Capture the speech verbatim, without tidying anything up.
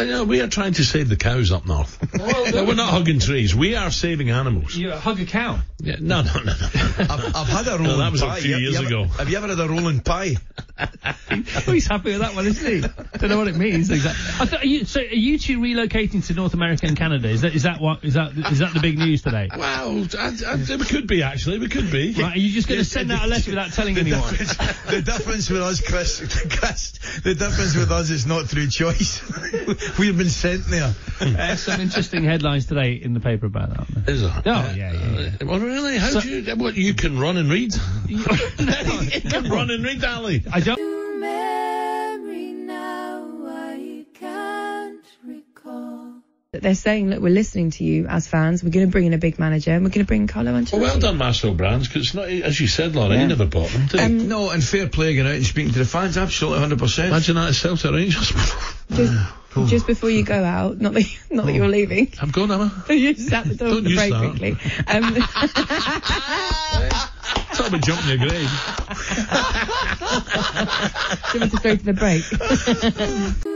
I know, we are trying to save the cows up north. Well, no, we're not hugging trees. We are saving animals. You hug a cow? Yeah, no, no, no, no. I've, I've had a rolling no, that was pie. a few You- years you ever- ago. Have you ever had a rolling pie? Oh, he's happy with that one, isn't he? Don't know what it means exactly. I thought, are you, so, are you two relocating to North America and Canada? Is that is that what is that is that the big news today? Well, I, I, we could be actually. We could be. Right, are you just going to send out a letter without telling the anyone? Difference, the difference with us, Chris, Chris, the difference with us is not through choice. We've been sent there. Uh, some interesting headlines today in the paper about that. Aren't there? Is there? Oh, yeah, yeah, yeah. Uh, well, really? How So- do you? What you can run and read? You can run and read, Ali. I don't. They're saying, look, we're listening to you as fans. We're going to bring in a big manager, and we're going to bring Carlo Ancelotti. Well, well done, Marcel Brands, because it's not, as you said, Laura, Yeah. he never bought them, did he? Um, No, and fair play going out and speaking to the fans, absolutely one hundred percent. Imagine that at Celtic Rangers. Just, just before you go out, not that, not that you're leaving. I'm going, Emma. You're just at the door Don't of the use break that. quickly. Um, Talk about jumping your grave. do you want me to throw to the break?